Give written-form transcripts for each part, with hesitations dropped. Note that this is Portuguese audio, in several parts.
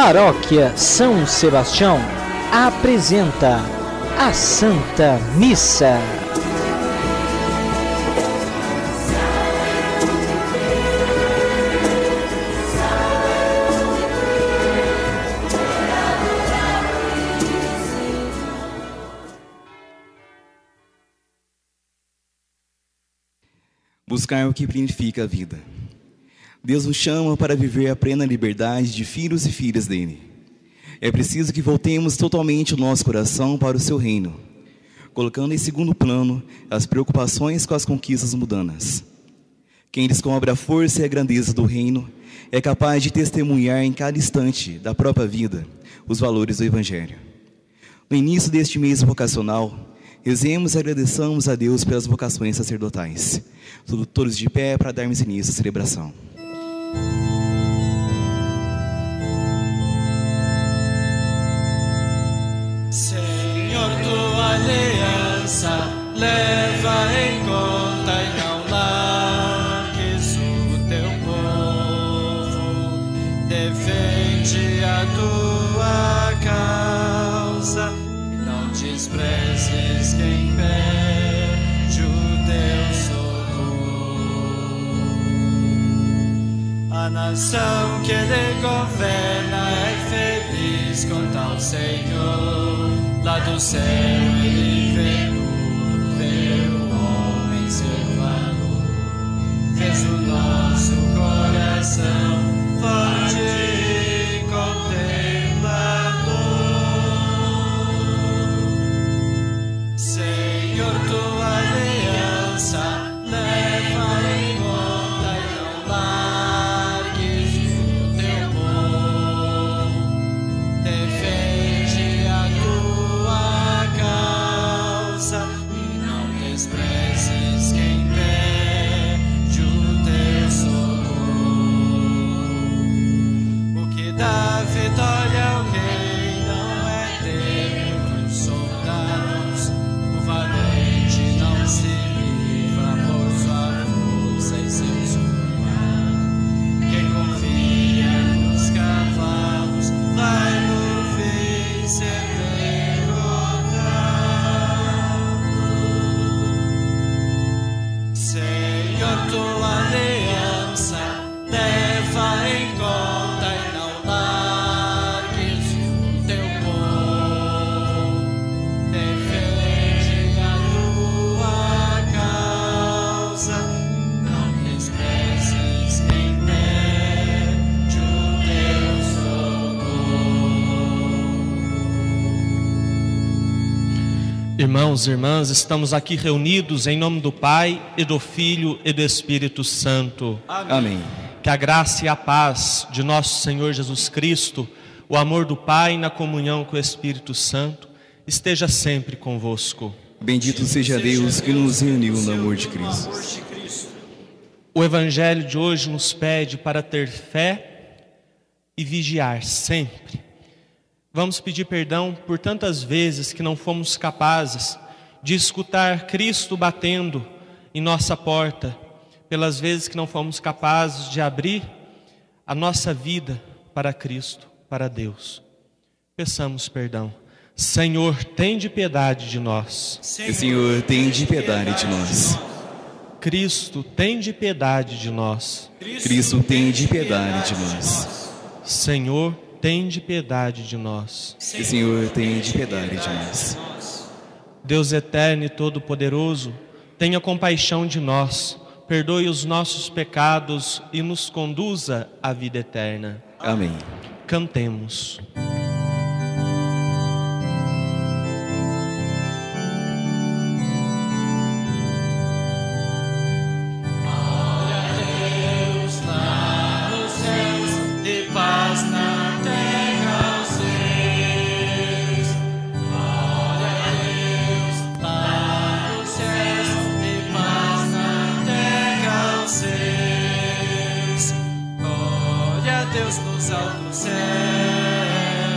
Paróquia São Sebastião apresenta a Santa Missa. Buscar o que significa a vida. Deus nos chama para viver a plena liberdade de filhos e filhas dele. É preciso que voltemos totalmente o nosso coração para o seu reino, colocando em segundo plano as preocupações com as conquistas mundanas. Quem descobre a força e a grandeza do reino é capaz de testemunhar em cada instante da própria vida os valores do Evangelho. No início deste mês vocacional, rezemos e agradeçamos a Deus pelas vocações sacerdotais. Todos de pé para darmos início à celebração. Senhor, tua aliança leva em conta e não largues o teu povo. Defende a tua causa e não desprezes quem pede o teu socorro. A nação que ele governa é feliz com tal Senhor. Lá do céu ele vê tudo, vê o homem ser valor. Fez o nosso coração forte e contemplador. Senhor, tua aliança leva em conta e não largues o teu povo. Defende a tua causa e não desprezes quem pede o teu socorro. O que dá vitória ao rei não é ter muitos soldados. O valente não se livra por sua força e seu soldado. Quem confia nos cavalos vai no fim ser derrotado. Senhor, tua aliança leva em conta e não largues o teu povo. Defende a tua causa, não desprezes quem pede o teu socorro. Irmãos e irmãs, estamos aqui reunidos em nome do Pai e do Filho e do Espírito Santo. Amém. Que a graça e a paz de nosso Senhor Jesus Cristo, o amor do Pai na comunhão com o Espírito Santo, esteja sempre convosco. Bendito seja Deus que nos reuniu no amor de Cristo. O Evangelho de hoje nos pede para ter fé e vigiar sempre. Vamos pedir perdão por tantas vezes que não fomos capazes de escutar Cristo batendo em nossa porta, pelas vezes que não fomos capazes de abrir a nossa vida para Cristo, para Deus. Peçamos perdão. Senhor, tende piedade de nós. Senhor, tende piedade de nós. Cristo, tende piedade de nós. Cristo, tende piedade de nós. Senhor, tende piedade de nós. Senhor, tende piedade de nós. Deus eterno e todo-poderoso, tenha compaixão de nós, perdoe os nossos pecados e nos conduza à vida eterna. Amém. Cantemos. Glória a Deus lá nos céus e paz na terra aos seus. Glória a Deus lá nos céus e paz na terra aos seus. Glória a Deus nos altos céus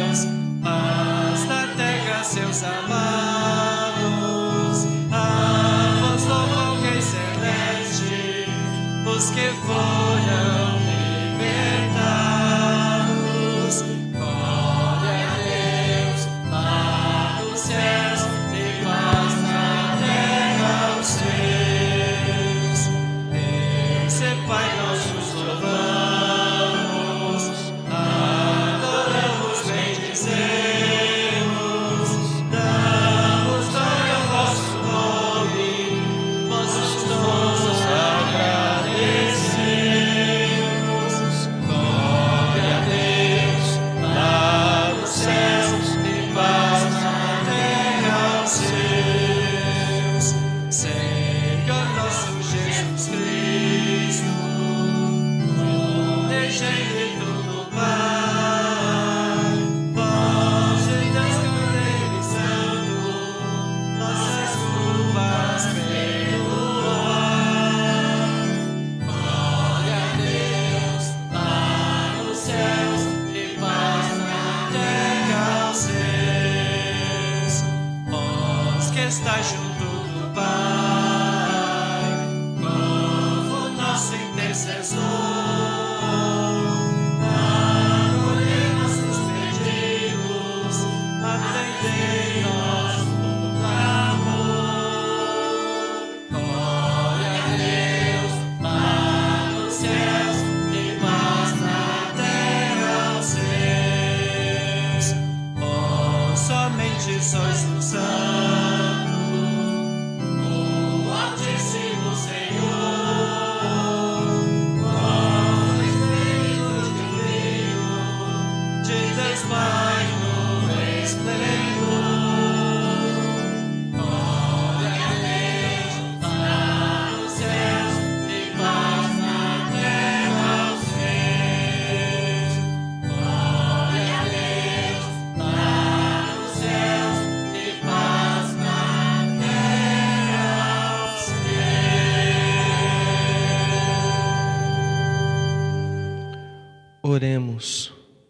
Deus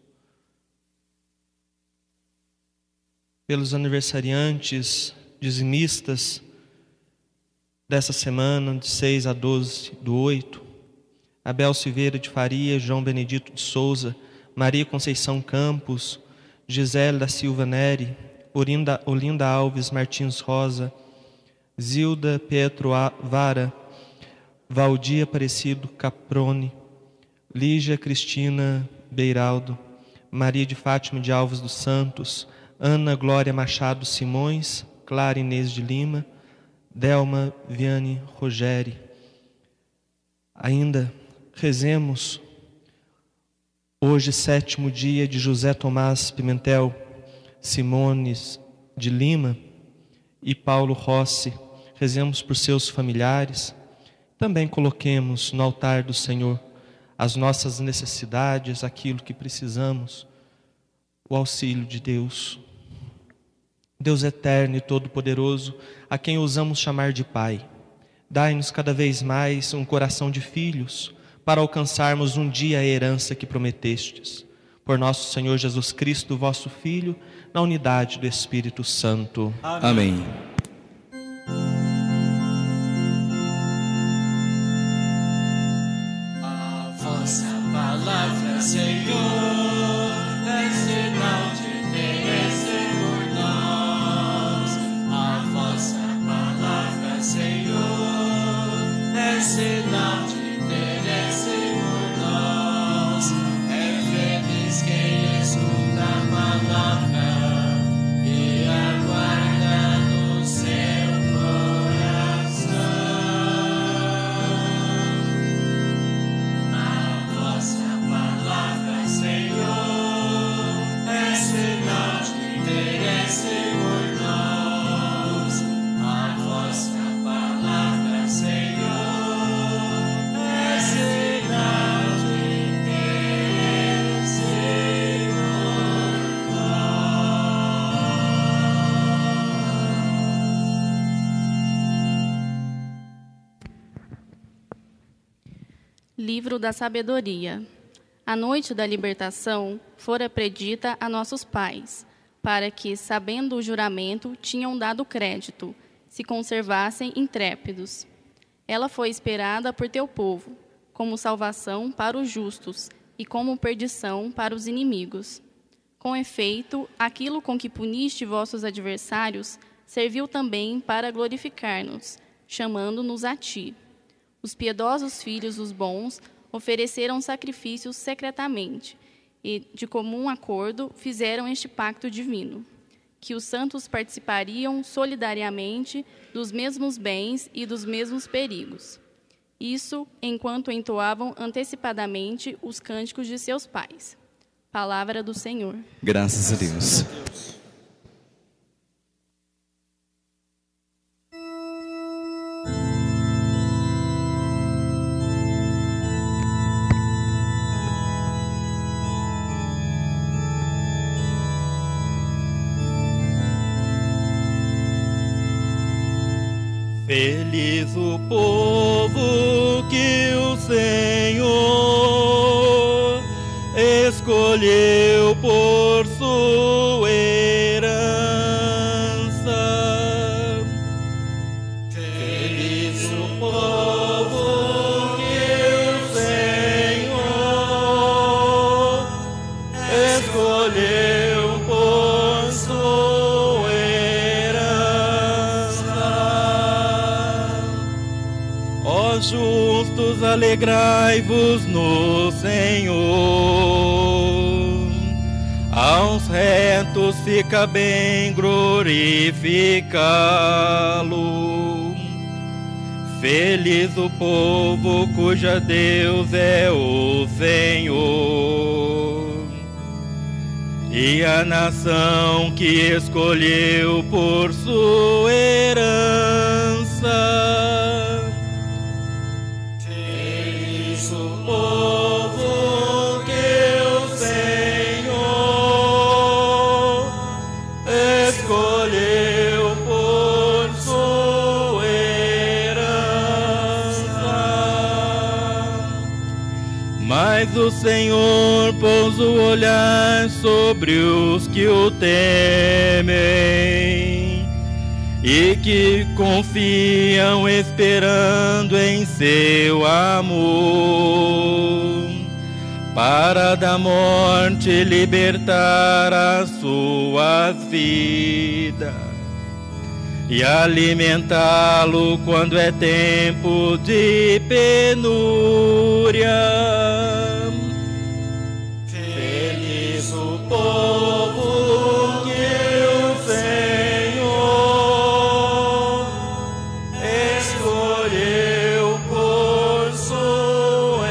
pelos aniversariantes dizimistas dessa semana, de 6 a 12/8, Abel Silveira de Faria, João Benedito de Souza, Maria Conceição Campos, Gisele da Silva Neri, Olinda Alves Martins Rosa, Zilda Pietro Vara, Valdir Aparecido Caprone, Lígia Cristina Beiraldo, Maria de Fátima de Alves dos Santos, Ana Glória Machado Simões, Clara Inês de Lima, Delma Viane Rogéri. Ainda rezemos hoje, 7º dia de José Tomás Pimentel Simones de Lima e Paulo Rossi. Rezemos por seus familiares. Também coloquemos no altar do Senhor as nossas necessidades, aquilo que precisamos, o auxílio de Deus. Deus eterno e todo-poderoso, a quem ousamos chamar de Pai, dai-nos cada vez mais um coração de filhos, para alcançarmos um dia a herança que prometestes. Por nosso Senhor Jesus Cristo, vosso Filho, na unidade do Espírito Santo. Amém. A vossa palavra, Senhor, é sinal de interesse por nós. A vossa palavra, Senhor, é sinal de interesse por nós. É feliz quem escuta a palavra e aguarda no seu coração. A vossa palavra, Senhor, é sinal de interesse por nós. A vossa palavra, Senhor, é sinal de interesse por Livro da Sabedoria. A noite da libertação fora predita a nossos pais, para que, sabendo o juramento, tinham dado crédito, se conservassem intrépidos. Ela foi esperada por teu povo, como salvação para os justos e como perdição para os inimigos. Com efeito, aquilo com que puniste vossos adversários serviu também para glorificar-nos, chamando-nos a ti. Os piedosos filhos dos bons ofereceram sacrifícios secretamente e, de comum acordo, fizeram este pacto divino, que os santos participariam solidariamente dos mesmos bens e dos mesmos perigos. Isso enquanto entoavam antecipadamente os cânticos de seus pais. Palavra do Senhor. Graças a Deus. Feliz o povo que o Senhor escolheu por sua herança. Feliz o povo que o Senhor escolheu por sua herança. Ó justos, alegrai-vos no Senhor. Aos retos fica bem glorificá-lo. Feliz o povo cuja Deus é o Senhor, e a nação que escolheu por sua herança. Feliz o povo que o Senhor escolheu por sua herança. Mas Mas o Senhor pôs o olhar sobre os que o temem e que confiam esperando em seu amor, para da morte libertar as suas vidas e alimentá-lo quando é tempo de penúria. Feliz o povo que o Senhor escolheu por sua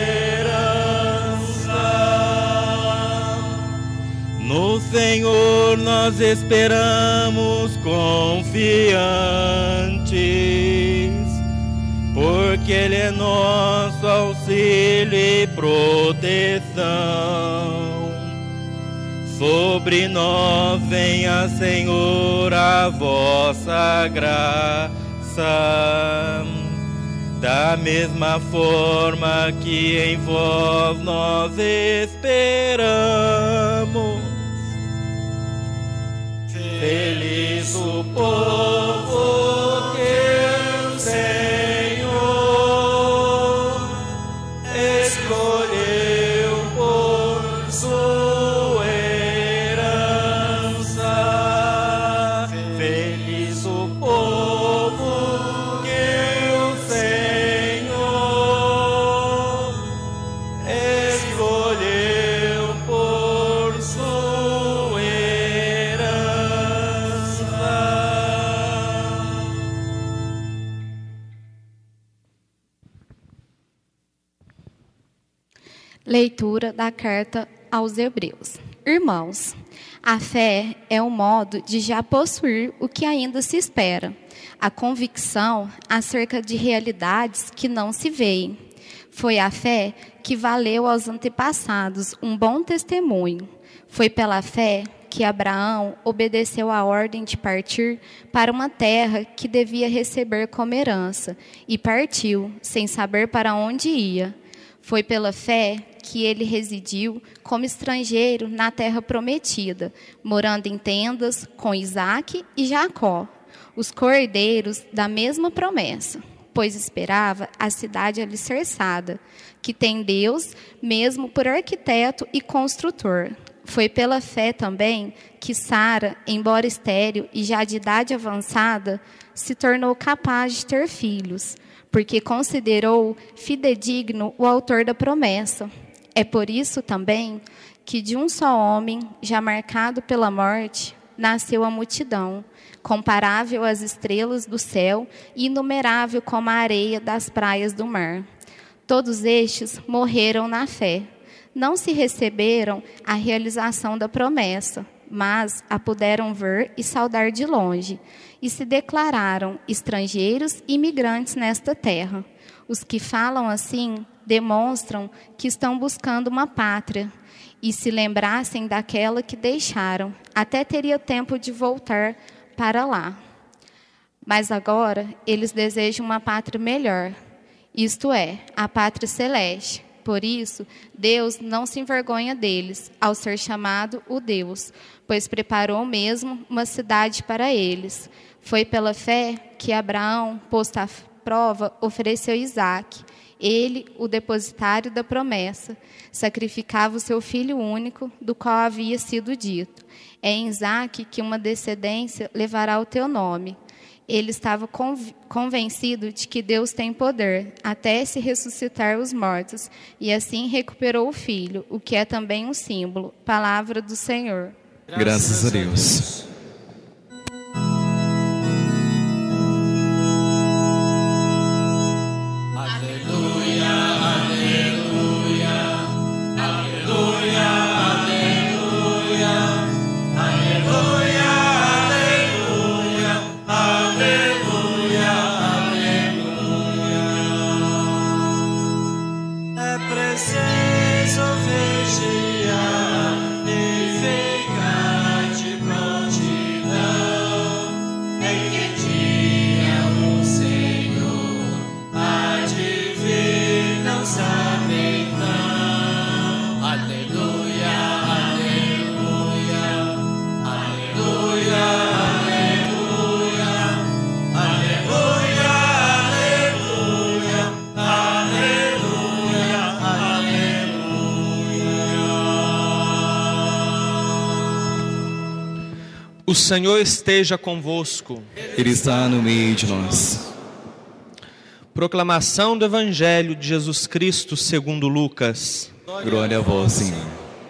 herança. No Senhor nós esperamos confiantes, porque Ele é nosso auxílio e proteção. Sobre nós venha, Senhor, a vossa graça, da mesma forma que em vós nós esperamos. Feliz o povo que o Senhor escolheu por sua herança. Feliz o povo que o Senhor escolheu por sua herança. Leitura da carta aos Hebreus. Irmãos, a fé é um modo de já possuir o que ainda se espera, a convicção acerca de realidades que não se veem. Foi a fé que valeu aos antepassados um bom testemunho. Foi pela fé que Abraão obedeceu à ordem de partir para uma terra que devia receber como herança, e partiu, sem saber para onde ia. Foi pela fé que ele residiu como estrangeiro na terra prometida, morando em tendas com Isaque e Jacó, os cordeiros da mesma promessa, pois esperava a cidade alicerçada, que tem Deus mesmo por arquiteto e construtor. Foi pela fé também que Sara, embora estéril e já de idade avançada, se tornou capaz de ter filhos, porque considerou fidedigno o autor da promessa. É por isso também que de um só homem, já marcado pela morte, nasceu a multidão, comparável às estrelas do céu e inumerável como a areia das praias do mar. Todos estes morreram na fé. Não se receberam a realização da promessa, mas a puderam ver e saudar de longe, e se declararam estrangeiros e imigrantes nesta terra. Os que falam assim demonstram que estão buscando uma pátria, e se lembrassem daquela que deixaram, até teria tempo de voltar para lá. Mas agora eles desejam uma pátria melhor, isto é, a pátria celeste. Por isso, Deus não se envergonha deles, ao ser chamado o Deus, pois preparou mesmo uma cidade para eles. Foi pela fé que Abraão, posto à prova, ofereceu Isaque. Ele, o depositário da promessa, sacrificava o seu filho único, do qual havia sido dito: é em Isaque que uma descendência levará o teu nome. Ele estava convencido de que Deus tem poder até se ressuscitar os mortos, e assim recuperou o filho, o que é também um símbolo. Palavra do Senhor. Graças a Deus. Preciso vigiar e ficar de pronto. O Senhor esteja convosco. Ele está no meio de nós. Proclamação do Evangelho de Jesus Cristo segundo Lucas. Glória a vós, Senhor.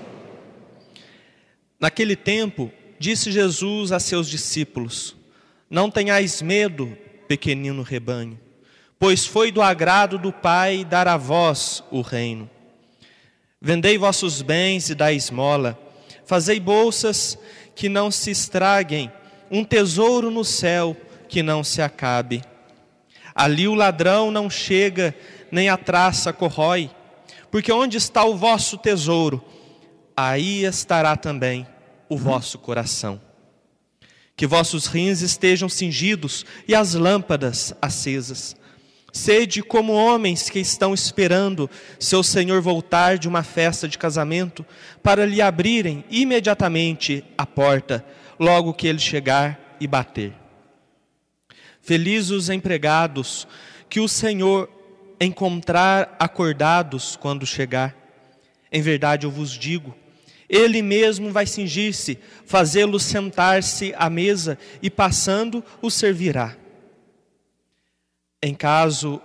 Naquele tempo, disse Jesus a seus discípulos: não tenhais medo, pequenino rebanho, pois foi do agrado do Pai dar a vós o reino. Vendei vossos bens e dai esmola, fazei bolsas que não se estraguem, um tesouro no céu que não se acabe. Ali o ladrão não chega, nem a traça corrói, porque onde está o vosso tesouro, aí estará também o vosso coração. Que vossos rins estejam cingidos e as lâmpadas acesas. Sede como homens que estão esperando seu senhor voltar de uma festa de casamento, para lhe abrirem imediatamente a porta, logo que ele chegar e bater. Felizes os empregados que o Senhor encontrar acordados quando chegar. Em verdade eu vos digo, ele mesmo vai cingir-se, fazê-los sentar-se à mesa e passando os servirá. Caso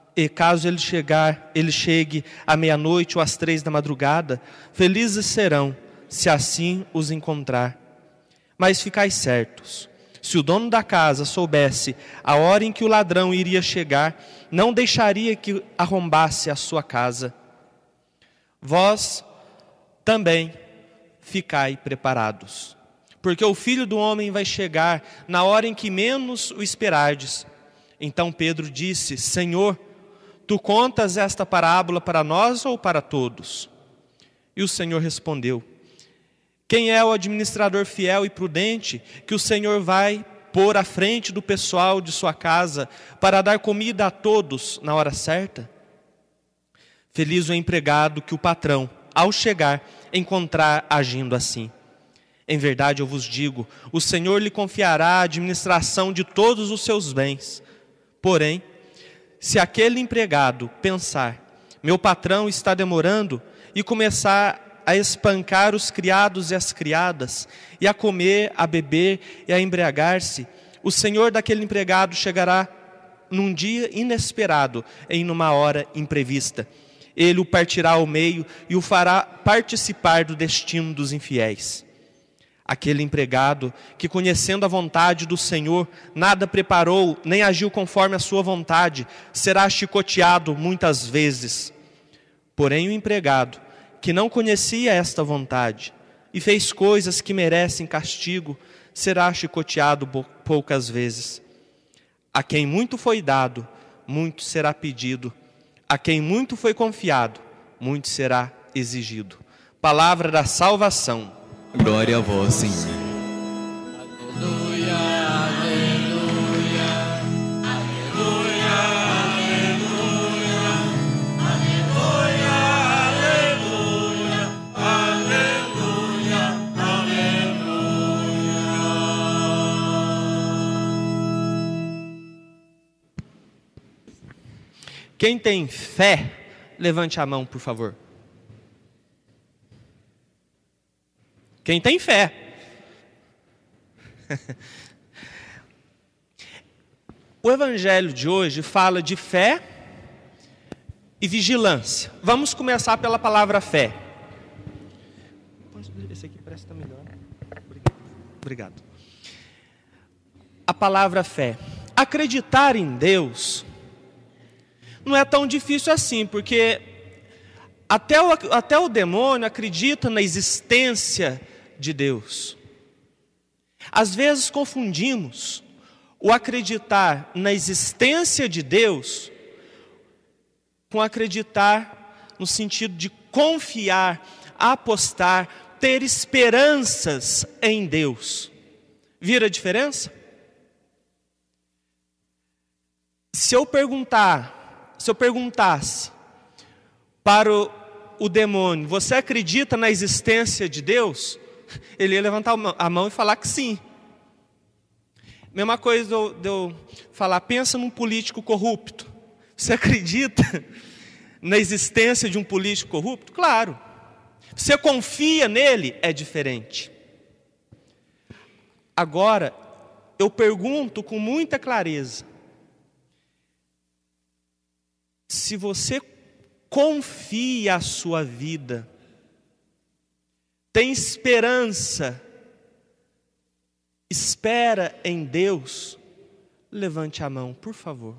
ele chegue à meia-noite ou às 3 da madrugada, felizes serão, se assim os encontrar. Mas ficai certos, se o dono da casa soubesse a hora em que o ladrão iria chegar, não deixaria que arrombasse a sua casa. Vós também ficai preparados, porque o Filho do Homem vai chegar na hora em que menos o esperardes. Então Pedro disse: Senhor, tu contas esta parábola para nós ou para todos? E o Senhor respondeu: quem é o administrador fiel e prudente que o Senhor vai pôr à frente do pessoal de sua casa para dar comida a todos na hora certa? Feliz o empregado que o patrão, ao chegar, encontrar agindo assim. Em verdade eu vos digo, o Senhor lhe confiará a administração de todos os seus bens. Porém, se aquele empregado pensar, meu patrão está demorando, e começar a espancar os criados e as criadas, e a comer, a beber e a embriagar-se, o senhor daquele empregado chegará num dia inesperado, em uma hora imprevista. Ele o partirá ao meio e o fará participar do destino dos infiéis. Aquele empregado que, conhecendo a vontade do Senhor, nada preparou, nem agiu conforme a sua vontade, será chicoteado muitas vezes. Porém o empregado que não conhecia esta vontade e fez coisas que merecem castigo, será chicoteado poucas vezes. A quem muito foi dado, muito será pedido. A quem muito foi confiado, muito será exigido. Palavra da salvação. Glória a vós, Senhor. Aleluia, aleluia, aleluia, aleluia, aleluia, aleluia, Quem tem fé, levante a mão, por favor. Quem tem fé. O Evangelho de hoje fala de fé e vigilância. Vamos começar pela palavra fé. Esse aqui parece estar melhor. Obrigado. A palavra fé. Acreditar em Deus não é tão difícil assim, porque até o demônio acredita na existência de Deus. Às vezes confundimos o acreditar na existência de Deus com acreditar no sentido de confiar, apostar, ter esperanças em Deus. Vira a diferença? Se eu perguntasse para o demônio, você acredita na existência de Deus? Ele ia levantar a mão e falar que sim. Mesma coisa de eu falar, pensa num político corrupto. Você acredita na existência de um político corrupto? Claro. Você confia nele? É diferente. Agora, eu pergunto com muita clareza: se você confia a sua vida, tem esperança, espera em Deus, levante a mão, por favor.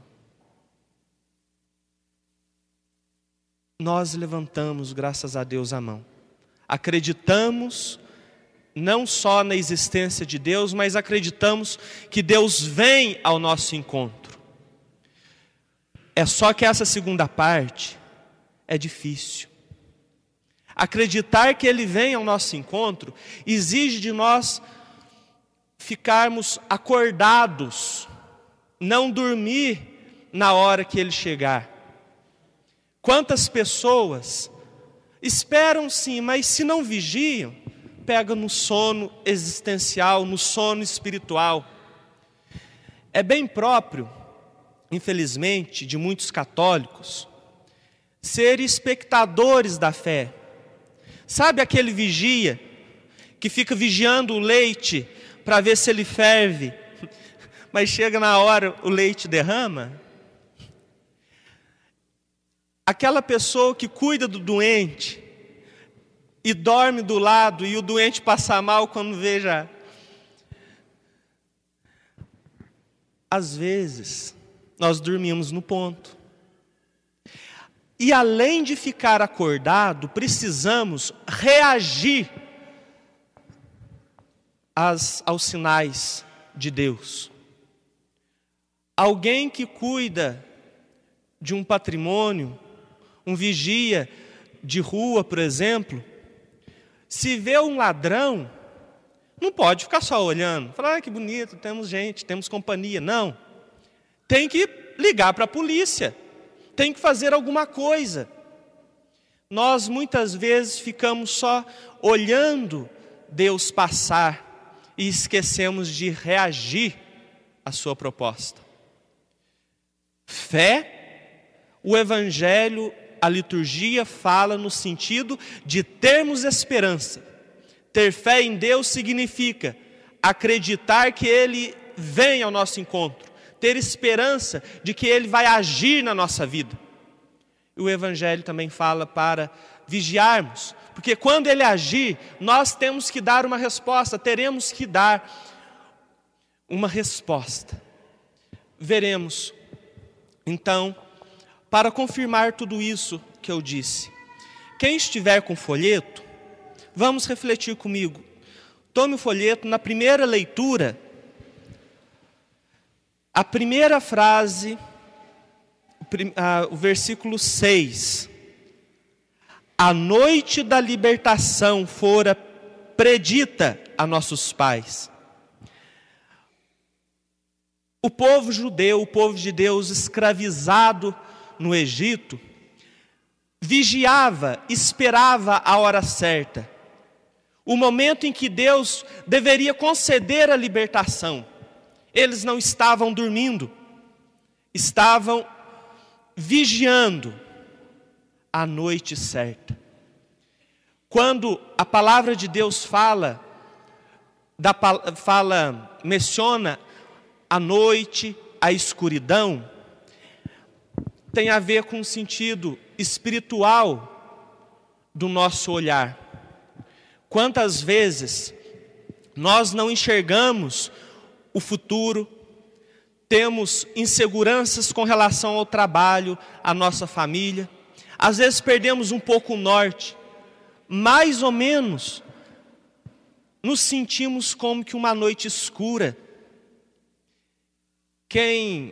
Nós levantamos, graças a Deus, a mão. Acreditamos não só na existência de Deus, mas acreditamos que Deus vem ao nosso encontro. É só que essa segunda parte é difícil. Acreditar que Ele vem ao nosso encontro exige de nós ficarmos acordados, não dormir na hora que Ele chegar. Quantas pessoas esperam sim, mas se não vigiam, pega no sono existencial, no sono espiritual. É bem próprio, infelizmente, de muitos católicos, ser espectadores da fé. Sabe aquele vigia que fica vigiando o leite para ver se ele ferve, mas chega na hora o leite derrama? Aquela pessoa que cuida do doente e dorme do lado e o doente passa mal quando veja. Às vezes, nós dormimos no ponto. E além de ficar acordado, precisamos reagir aos sinais de Deus. Alguém que cuida de um patrimônio, um vigia de rua, por exemplo, se vê um ladrão, não pode ficar só olhando, falar, que bonito, temos gente, temos companhia. Não, tem que ligar para a polícia, tem que fazer alguma coisa. Nós muitas vezes ficamos só olhando Deus passar e esquecemos de reagir à sua proposta. Fé, o Evangelho, a liturgia fala no sentido de termos esperança. Ter fé em Deus significa acreditar que Ele vem ao nosso encontro, ter esperança de que Ele vai agir na nossa vida. E o Evangelho também fala para vigiarmos, porque quando Ele agir, nós temos que dar uma resposta, teremos que dar uma resposta. Veremos, então, para confirmar tudo isso que eu disse. Quem estiver com folheto, vamos refletir comigo. Tome o folheto, na primeira leitura, a primeira frase, o versículo 6. A noite da libertação fora predita a nossos pais. O povo judeu, o povo de Deus escravizado no Egito, vigiava, esperava a hora certa, o momento em que Deus deveria conceder a libertação. Eles não estavam dormindo, estavam vigiando a noite certa. Quando a palavra de Deus menciona a noite, a escuridão, tem a ver com o sentido espiritual do nosso olhar. Quantas vezes nós não enxergamos o futuro, temos inseguranças com relação ao trabalho, à nossa família, às vezes perdemos um pouco o norte, mais ou menos nos sentimos como que uma noite escura. Quem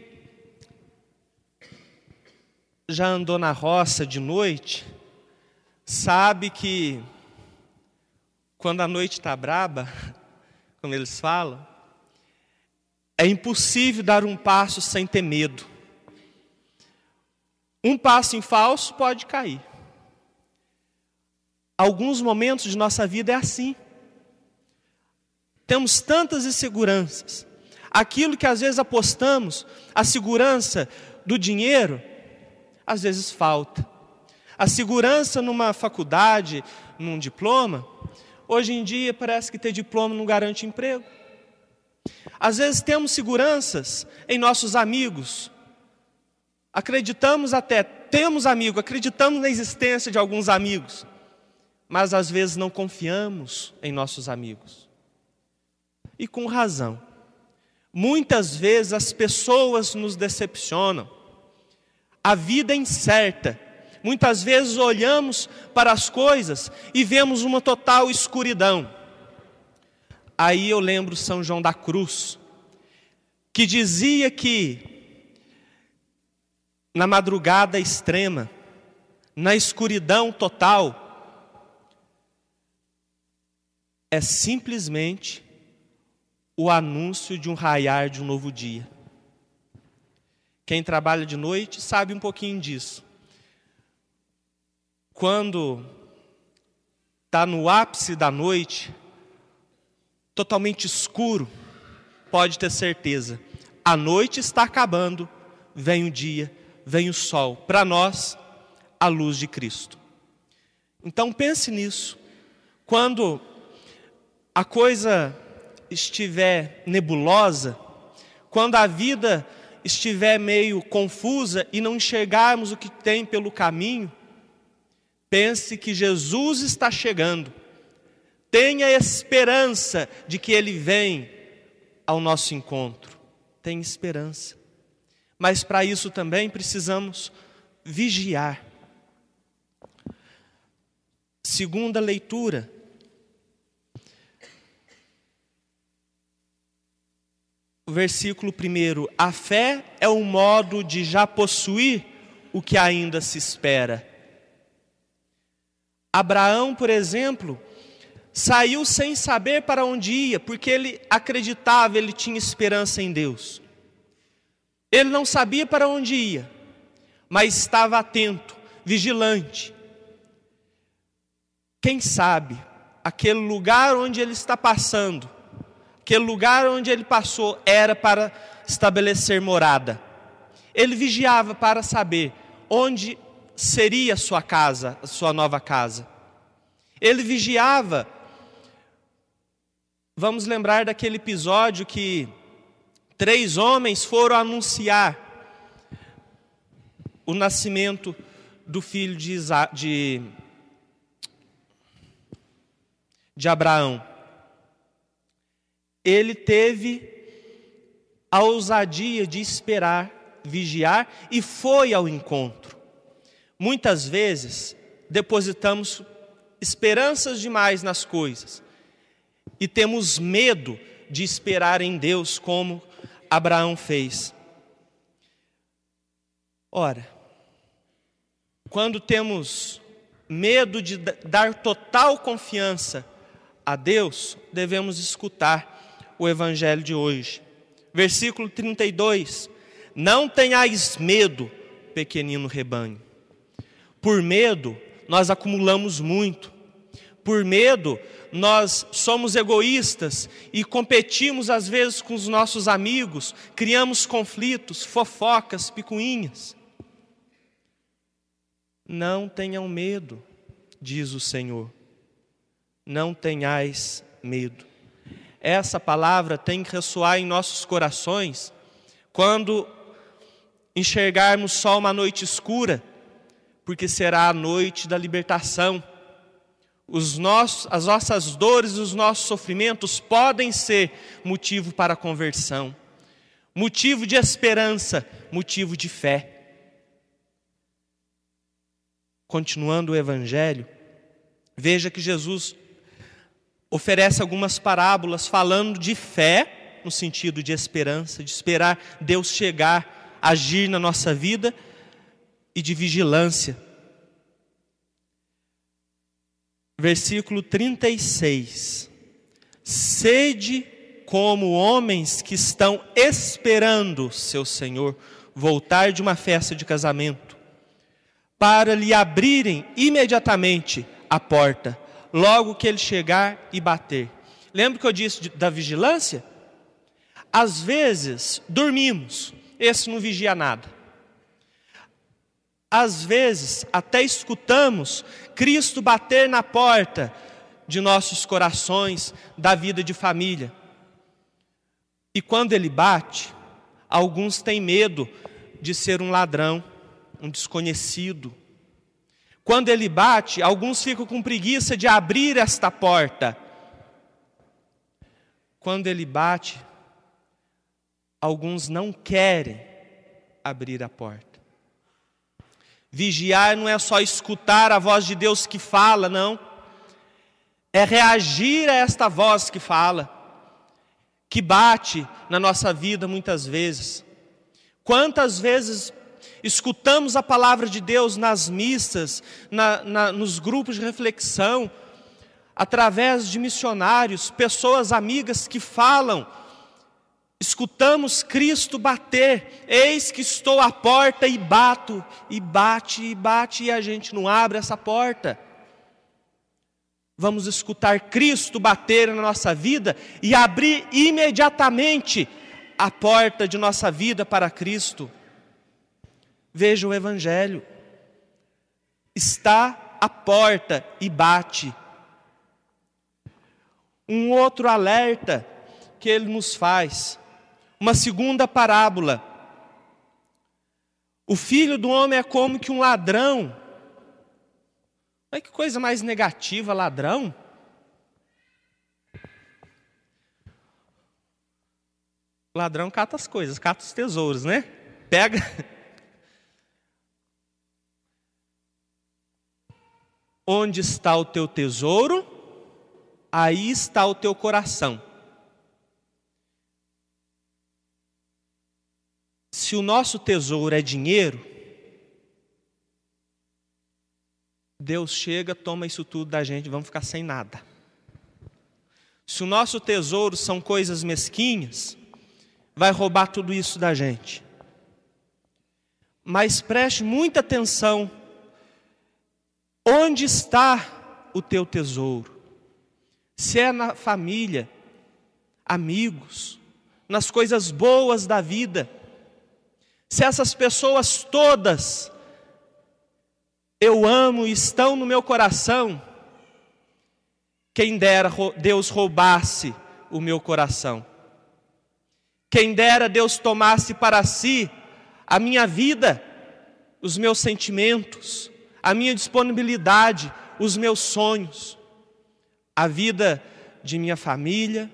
já andou na roça de noite sabe que quando a noite está braba, como eles falam, é impossível dar um passo sem ter medo. Um passo em falso pode cair. Alguns momentos de nossa vida é assim. Temos tantas inseguranças. Aquilo que às vezes apostamos, a segurança do dinheiro, às vezes falta. A segurança numa faculdade, num diploma, hoje em dia parece que ter diploma não garante emprego. Às vezes temos seguranças em nossos amigos. Acreditamos até, temos amigos, acreditamos na existência de alguns amigos. Mas às vezes não confiamos em nossos amigos. E com razão. Muitas vezes as pessoas nos decepcionam. A vida é incerta. Muitas vezes olhamos para as coisas e vemos uma total escuridão. Aí eu lembro São João da Cruz, que dizia que na madrugada extrema, na escuridão total, é simplesmente o anúncio de um raiar de um novo dia. Quem trabalha de noite sabe um pouquinho disso. Quando está no ápice da noite, totalmente escuro, pode ter certeza, a noite está acabando, vem o dia, vem o sol. Para nós, a luz de Cristo. Então pense nisso. Quando a coisa estiver nebulosa, quando a vida estiver meio confusa e não enxergarmos o que tem pelo caminho, pense que Jesus está chegando. Tenha esperança de que Ele vem ao nosso encontro. Tenha esperança. Mas para isso também precisamos vigiar. Segunda leitura. O versículo 1. A fé é um modo de já possuir o que ainda se espera. Abraão, por exemplo, saiu sem saber para onde ia, porque ele acreditava, ele tinha esperança em Deus. Ele não sabia para onde ia, mas estava atento, vigilante. Quem sabe, aquele lugar onde ele está passando, aquele lugar onde ele passou, era para estabelecer morada. Ele vigiava para saber onde seria a sua casa, a sua nova casa. Ele vigiava. Vamos lembrar daquele episódio que 3 homens foram anunciar o nascimento do filho de Abraão. Ele teve a ousadia de esperar, vigiar e foi ao encontro. Muitas vezes depositamos esperanças demais nas coisas e temos medo de esperar em Deus como Abraão fez. Ora, quando temos medo de dar total confiança a Deus, devemos escutar o Evangelho de hoje. Versículo 32. Não tenhais medo, pequenino rebanho. Por medo, nós acumulamos muito. Por medo, nós somos egoístas e competimos às vezes com os nossos amigos, criamos conflitos, fofocas, picuinhas. Não tenham medo, diz o Senhor. Não tenhais medo. Essa palavra tem que ressoar em nossos corações quando enxergarmos só uma noite escura, porque será a noite da libertação. As nossas dores e os nossos sofrimentos podem ser motivo para a conversão, motivo de esperança, motivo de fé. Continuando o Evangelho, veja que Jesus oferece algumas parábolas falando de fé, no sentido de esperança, de esperar Deus chegar, agir na nossa vida, e de vigilância. Versículo 36. Sede como homens que estão esperando seu Senhor voltar de uma festa de casamento, para lhe abrirem imediatamente a porta, logo que ele chegar e bater. Lembra que eu disse da vigilância? Às vezes dormimos, esse não vigia nada. Às vezes até escutamos Cristo bater na porta de nossos corações, da vida de família. E quando ele bate, alguns têm medo de ser um ladrão, um desconhecido. Quando ele bate, alguns ficam com preguiça de abrir esta porta. Quando ele bate, alguns não querem abrir a porta. Vigiar não é só escutar a voz de Deus que fala, não. É reagir a esta voz que fala, que bate na nossa vida muitas vezes. Quantas vezes escutamos a palavra de Deus nas missas, nos grupos de reflexão, através de missionários, pessoas amigas que falam, escutamos Cristo bater, eis que estou à porta e bato, e bate, e a gente não abre essa porta. Vamos escutar Cristo bater na nossa vida e abrir imediatamente a porta de nossa vida para Cristo. Veja o Evangelho. Está à porta e bate. Um outro alerta que ele nos faz. Uma segunda parábola. O filho do homem é como que um ladrão. Olha que coisa mais negativa, ladrão. Ladrão cata as coisas, cata os tesouros, né? Pega. Onde está o teu tesouro, aí está o teu coração. Se o nosso tesouro é dinheiro, Deus chega, toma isso tudo da gente, vamos ficar sem nada. Se o nosso tesouro são coisas mesquinhas, vai roubar tudo isso da gente. Mas preste muita atenção. Onde está o teu tesouro? Se é na família, amigos, nas coisas boas da vida. Se essas pessoas todas eu amo e estão no meu coração, quem dera Deus roubasse o meu coração. Quem dera Deus tomasse para si a minha vida, os meus sentimentos, a minha disponibilidade, os meus sonhos, a vida de minha família,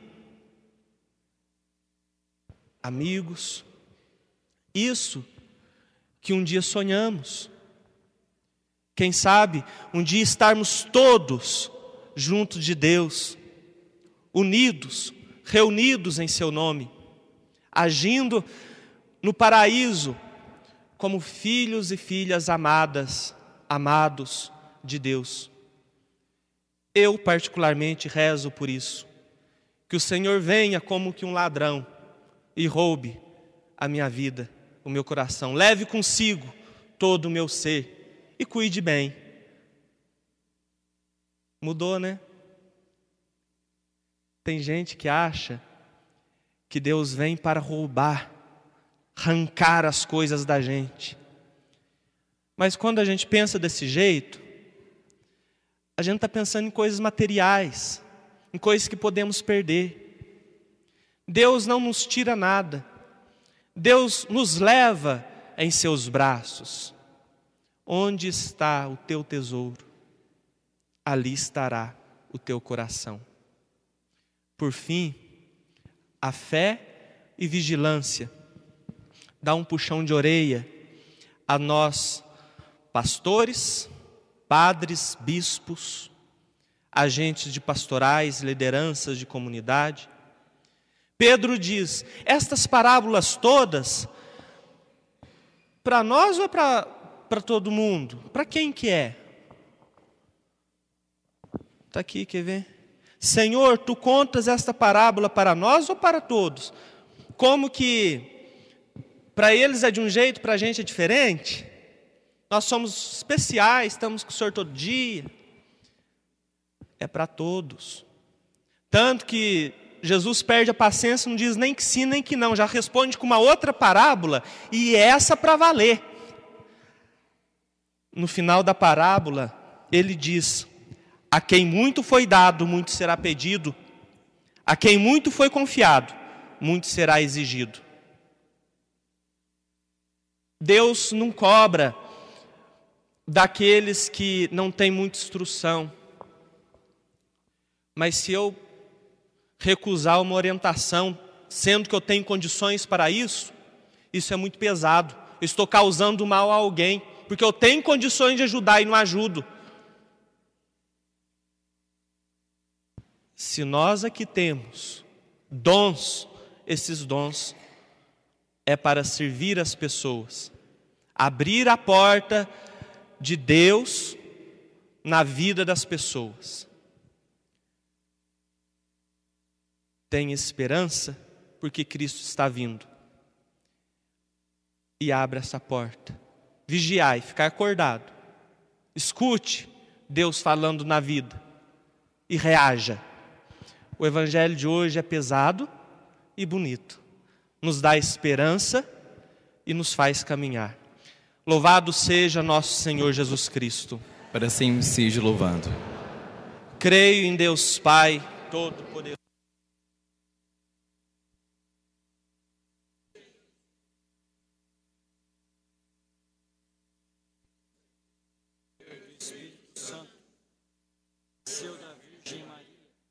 amigos. Isso que um dia sonhamos. Quem sabe um dia estarmos todos juntos de Deus, unidos, reunidos em seu nome, agindo no paraíso como filhos e filhas amados de Deus. Eu particularmente rezo por isso, que o Senhor venha como que um ladrão e roube a minha vida, o meu coração, leve consigo todo o meu ser e cuide bem. Mudou, né? Tem gente que acha que Deus vem para roubar, arrancar as coisas da gente. Mas quando a gente pensa desse jeito, a gente está pensando em coisas materiais, em coisas que podemos perder. Deus não nos tira nada. Deus nos leva em seus braços. Onde está o teu tesouro, ali estará o teu coração. Por fim, a fé e vigilância dá um puxão de orelha a nós, pastores, padres, bispos, agentes de pastorais, lideranças de comunidade. Pedro diz, estas parábolas todas, para nós ou é para todo mundo? Para quem que é? Está aqui, quer ver? Senhor, tu contas esta parábola para nós ou para todos? Como que para eles é de um jeito, para a gente é diferente? Nós somos especiais, estamos com o Senhor todo dia. É para todos. Tanto que Jesus perde a paciência, não diz nem que sim, nem que não. Já responde com uma outra parábola, e essa para valer. No final da parábola, ele diz, a quem muito foi dado, muito será pedido. A quem muito foi confiado, muito será exigido. Deus não cobra daqueles que não têm muita instrução. Mas se eu recusar uma orientação, sendo que eu tenho condições para isso, isso é muito pesado. Eu estou causando mal a alguém, porque eu tenho condições de ajudar e não ajudo. Se nós aqui temos dons, esses dons é para servir as pessoas, abrir a porta de Deus na vida das pessoas. Tenha esperança, porque Cristo está vindo. E abra essa porta. Vigiai, ficar acordado. Escute Deus falando na vida e reaja. O evangelho de hoje é pesado e bonito. Nos dá esperança e nos faz caminhar. Louvado seja nosso Senhor Jesus Cristo. Para sempre seja louvado. Creio em Deus Pai Todo-Poderoso. Nasceu da Virgem Maria,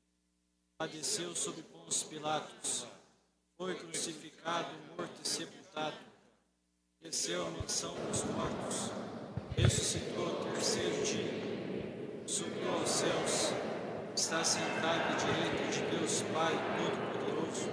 padeceu sob Pôncio Pilatos, foi crucificado, morto e sepultado, desceu à mansão dos mortos, ressuscitou ao terceiro dia, subiu aos céus, está sentado à direita de Deus Pai Todo-Poderoso,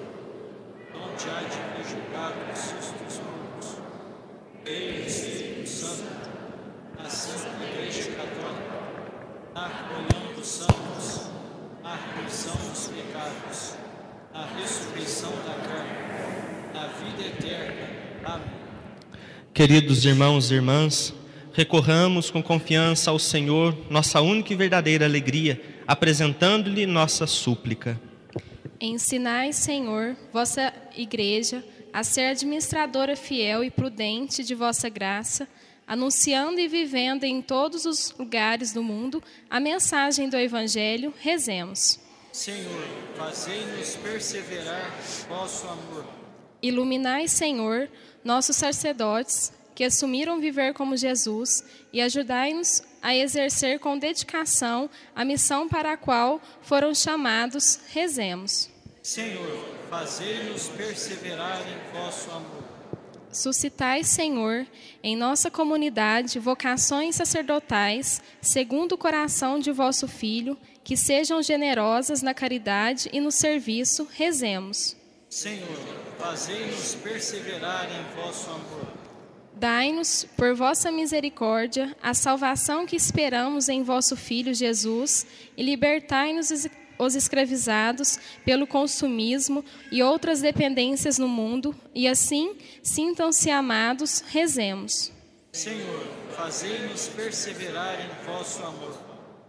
onde há de vir julgar os justos dos mortos. Creio no Espírito Santo, na Santa Igreja Católica, na comunhão dos santos, na remissão dos pecados, na ressurreição da carne, na vida eterna. Amém. Queridos irmãos e irmãs, recorramos com confiança ao Senhor, nossa única e verdadeira alegria, apresentando-lhe nossa súplica. Ensinai, Senhor, vossa igreja a ser administradora fiel e prudente de vossa graça, anunciando e vivendo em todos os lugares do mundo a mensagem do Evangelho. Rezemos. Senhor, fazei-nos perseverar em vosso amor. Iluminai, Senhor, nossos sacerdotes, que assumiram viver como Jesus, e ajudai-nos a exercer com dedicação a missão para a qual foram chamados. Rezemos. Senhor, fazei-nos perseverar em vosso amor. Suscitai, Senhor, em nossa comunidade vocações sacerdotais, segundo o coração de vosso Filho, que sejam generosas na caridade e no serviço. Rezemos. Senhor, fazei-nos perseverar em vosso amor. Dai-nos, por vossa misericórdia, a salvação que esperamos em vosso Filho Jesus, e libertai-nos os escravizados pelo consumismo e outras dependências no mundo, e assim sintam-se amados. Rezemos. Senhor, fazei-nos perseverar em vosso amor.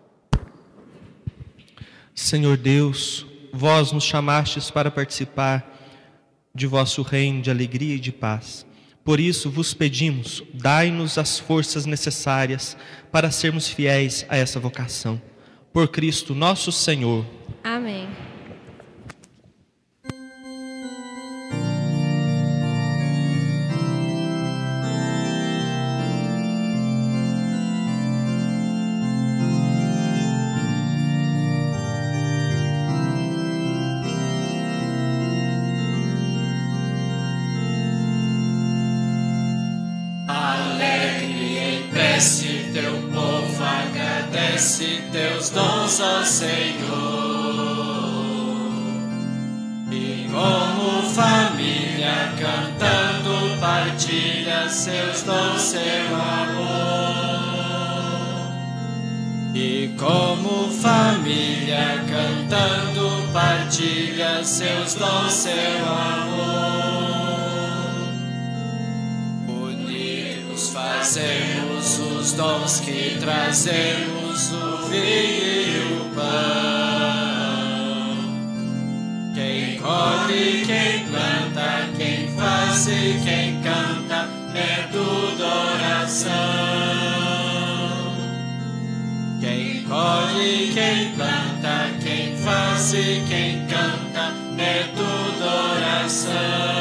Senhor Deus, vós nos chamastes para participar de vosso reino de alegria e de paz. Por isso vos pedimos, dai-nos as forças necessárias para sermos fiéis a essa vocação. Por Cristo nosso Senhor. Amém. Teu povo agradece teus dons ao Senhor, e como família cantando partilha seus dons, seu amor. E como família cantando partilha seus dons, seu amor. Fazemos os dons que trazemos, o vinho e o pão. Quem colhe, quem planta, quem faz e quem canta, é tudo oração. Quem colhe, quem planta, quem faz e quem canta, é tudo oração. coração.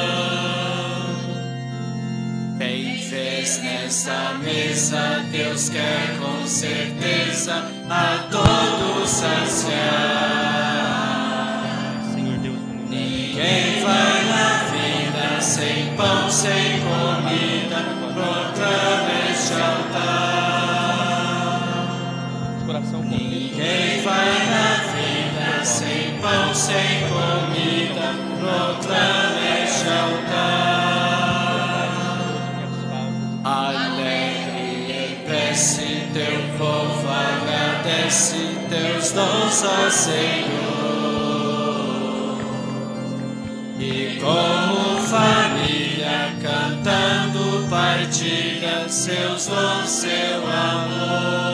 Bem fez nesta mesa, Deus quer com certeza a todos saciar. Senhor Deus, Ninguém vai na vida sem pão, sem comida, proclama este altar. coração Ninguém vai na vida sem pão, sem comida, proclama este altar. Alegre em prece, teu povo agradece teus dons ao Senhor. E como família cantando partilha seus dons, seu amor.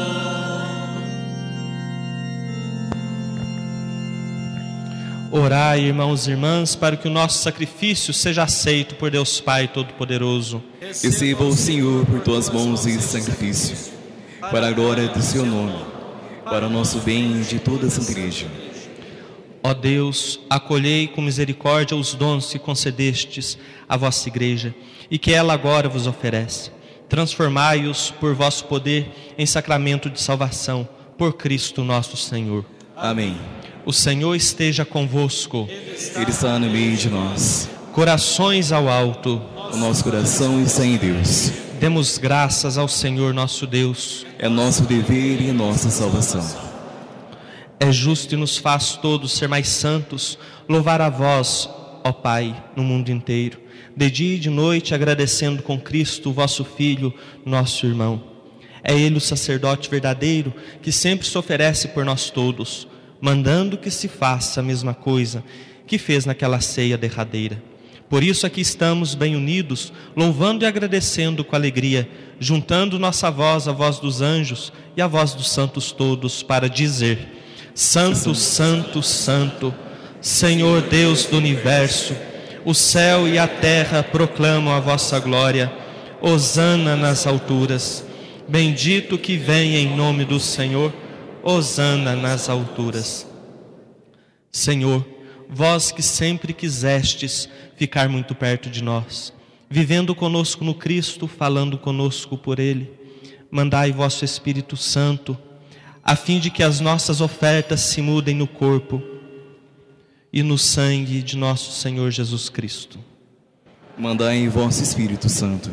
Orai, irmãos e irmãs, para que o nosso sacrifício seja aceito por Deus Pai Todo-Poderoso. Receba o Senhor por tuas mãos esse sacrifício, para a glória do seu nome, para o nosso bem e de toda a Santa Igreja. Ó Deus, acolhei com misericórdia os dons que concedestes à vossa Igreja e que ela agora vos oferece. Transformai-os por vosso poder em sacramento de salvação, por Cristo nosso Senhor. Amém. O Senhor esteja convosco. Ele está no meio de nós. Corações ao alto. O nosso coração está em Deus. Demos graças ao Senhor nosso Deus. É nosso dever e nossa salvação. É justo e nos faz todos ser mais santos, louvar a vós, ó Pai, no mundo inteiro, de dia e de noite, agradecendo com Cristo, o vosso Filho, nosso irmão. É Ele o sacerdote verdadeiro, que sempre se oferece por nós todos, mandando que se faça a mesma coisa que fez naquela ceia derradeira. Por isso aqui estamos bem unidos, louvando e agradecendo com alegria, juntando nossa voz à voz dos anjos e à voz dos santos todos, para dizer: Santo, Santo, Santo, Senhor Deus do Universo, o céu e a terra proclamam a vossa glória. Hosana nas alturas. Bendito que vem em nome do Senhor. Hosana nas alturas. Senhor, vós que sempre quisestes ficar muito perto de nós, vivendo conosco no Cristo, falando conosco por Ele, mandai vosso Espírito Santo, a fim de que as nossas ofertas se mudem no corpo e no sangue de nosso Senhor Jesus Cristo. Mandai vosso Espírito Santo.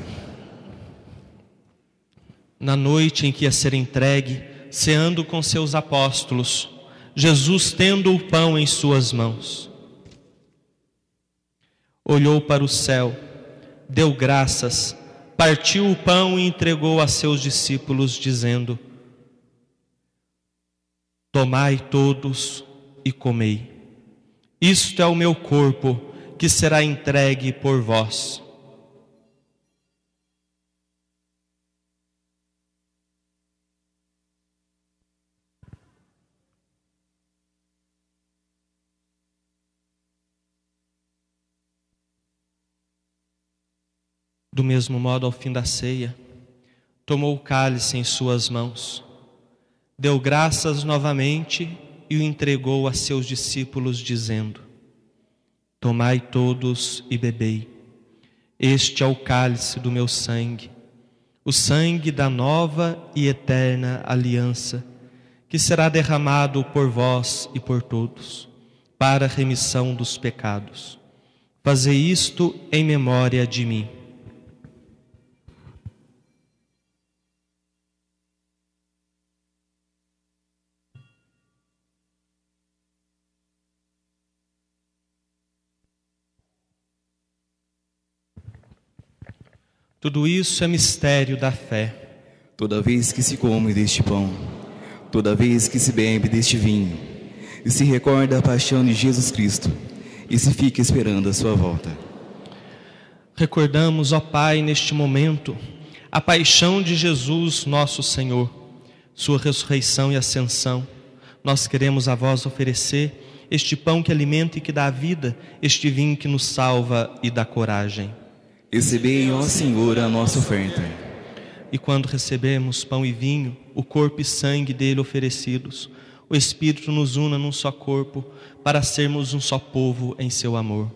Na noite em que ia ser entregue, ceando com seus apóstolos, Jesus, tendo o pão em suas mãos, olhou para o céu, deu graças, partiu o pão e entregou a seus discípulos, dizendo: Tomai todos e comei. Isto é o meu corpo, que será entregue por vós. Do mesmo modo, ao fim da ceia, tomou o cálice em suas mãos, deu graças novamente e o entregou a seus discípulos, dizendo: Tomai todos e bebei. Este é o cálice do meu sangue, o sangue da nova e eterna aliança, que será derramado por vós e por todos, para a remissão dos pecados. Fazei isto em memória de mim. Tudo isso é mistério da fé. Toda vez que se come deste pão, toda vez que se bebe deste vinho, e se recorda a paixão de Jesus Cristo, e se fica esperando a sua volta. Recordamos, ó Pai, neste momento, a paixão de Jesus, nosso Senhor, sua ressurreição e ascensão. Nós queremos a vós oferecer este pão que alimenta e que dá vida, este vinho que nos salva e dá coragem. Recebei, ó Senhor, a nossa oferta. E quando recebemos pão e vinho, o corpo e sangue dele oferecidos, o Espírito nos una num só corpo, para sermos um só povo em seu amor.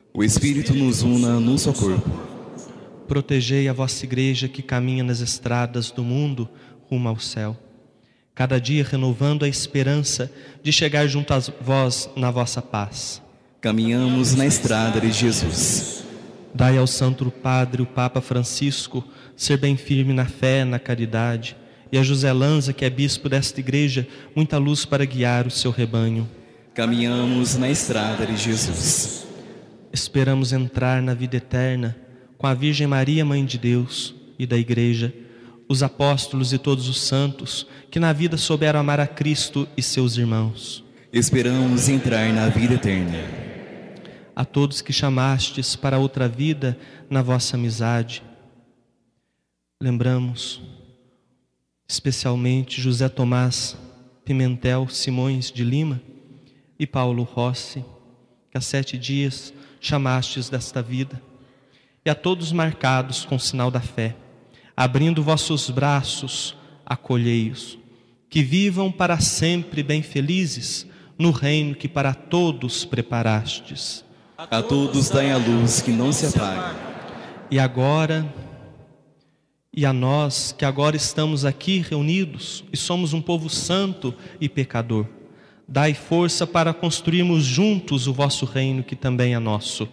O Espírito nos una num só corpo. Protegei a vossa igreja que caminha nas estradas do mundo rumo ao céu, cada dia renovando a esperança de chegar junto a vós na vossa paz. Caminhamos na estrada de Jesus. Dai ao Santo Padre, o Papa Francisco, ser bem firme na fé, na caridade, e a José Lanza, que é bispo desta igreja, muita luz para guiar o seu rebanho. Caminhamos na estrada de Jesus. Esperamos entrar na vida eterna com a Virgem Maria, Mãe de Deus e da Igreja, os apóstolos e todos os santos que na vida souberam amar a Cristo e seus irmãos. Esperamos entrar na vida eterna. A todos que chamastes para outra vida na vossa amizade, lembramos especialmente José Tomás Pimentel Simões de Lima e Paulo Rossi, que há 7 dias chamastes desta vida, e a todos marcados com o sinal da fé, abrindo vossos braços, acolhei-os, que vivam para sempre bem felizes no reino que para todos preparastes. A todos dai a luz que não se apaga. E agora, e a nós que agora estamos aqui reunidos e somos um povo santo e pecador, dai força para construirmos juntos o vosso reino que também é nosso.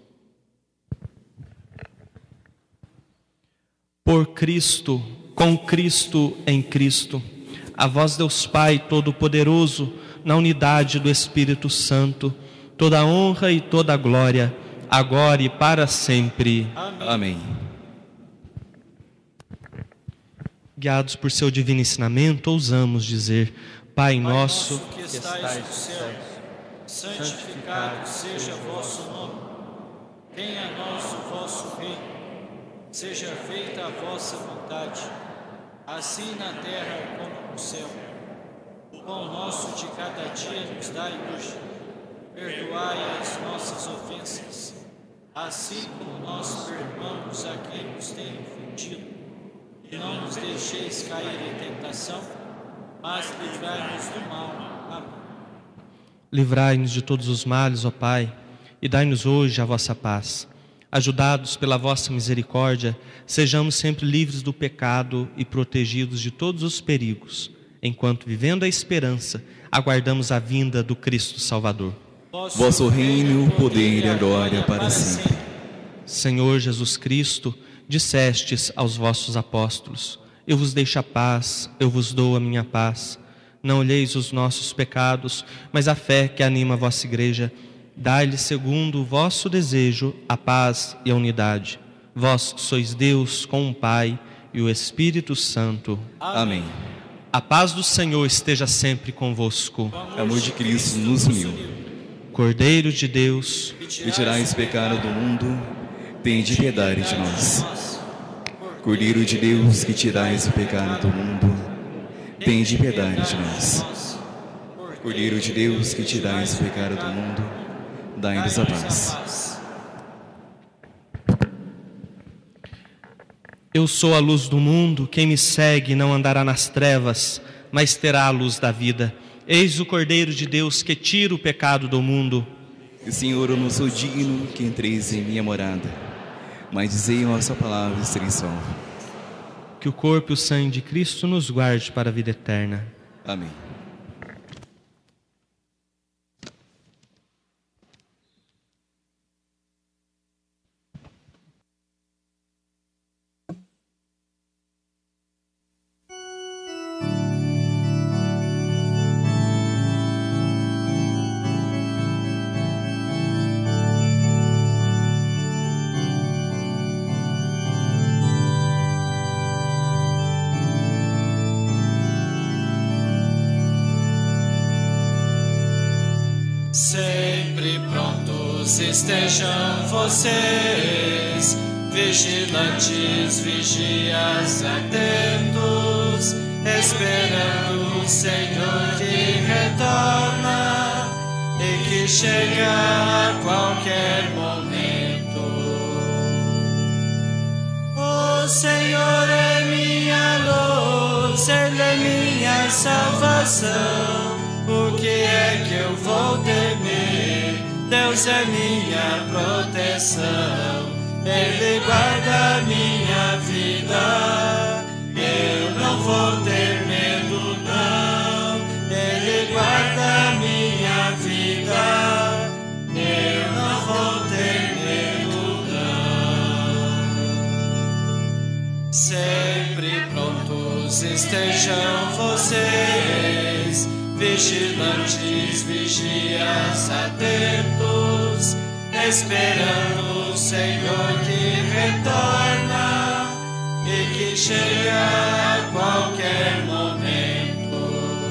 Por Cristo, com Cristo, em Cristo, a vós Deus Pai Todo-Poderoso, na unidade do Espírito Santo, toda a honra e toda a glória, agora e para sempre. Amém. Guiados por seu divino ensinamento, ousamos dizer: Pai nosso que estais no céu, santificado seja vosso nome. Venha a nós o vosso reino. Seja feita a vossa vontade, assim na terra como no céu. O pão nosso de cada dia nos dai hoje. Perdoai as nossas ofensas, assim como nós perdoamos a quem nos tem ofendido. E não nos deixeis cair em tentação, mas livrai-nos do mal. Amém. Livrai-nos de todos os males, ó Pai, e dai-nos hoje a vossa paz. Ajudados pela vossa misericórdia, sejamos sempre livres do pecado e protegidos de todos os perigos, enquanto, vivendo a esperança, aguardamos a vinda do Cristo Salvador. Vosso reino, o poder e a glória para sempre. Senhor Jesus Cristo, dissestes aos vossos apóstolos: eu vos deixo a paz, eu vos dou a minha paz. Não olheis os nossos pecados, mas a fé que anima a vossa igreja. Dai-lhe, segundo o vosso desejo, a paz e a unidade. Vós sois Deus com o Pai e o Espírito Santo. Amém. A paz do Senhor esteja sempre convosco. O amor de Cristo nos uniu. Cordeiro de Deus, que tirais o pecado do mundo, tende piedade de nós. Cordeiro de Deus, que tirais o pecado do mundo, tende piedade de nós. Cordeiro de Deus, que tirais o pecado do mundo, dai-nos a paz. Eu sou a luz do mundo, quem me segue não andará nas trevas, mas terá a luz da vida. Eis o Cordeiro de Deus que tira o pecado do mundo. E, Senhor, eu não sou digno que entreis em minha morada, mas dizei a vossa palavra e serei salvo. Que o corpo e o sangue de Cristo nos guarde para a vida eterna. Amém. Sempre prontos estejam vocês, vigilantes, vigias, atentos, esperando o Senhor que retorna e que chega a qualquer momento. O Senhor é minha luz, Ele é minha salvação. O que é que eu vou temer? Deus é minha proteção. proteção. Ele guarda minha vida, eu não vou ter medo não. Ele guarda minha vida, eu não vou ter medo não. Sempre prontos estejam vocês, vigilantes, vigias, atentos, esperando o Senhor que retorna e que chega a qualquer momento.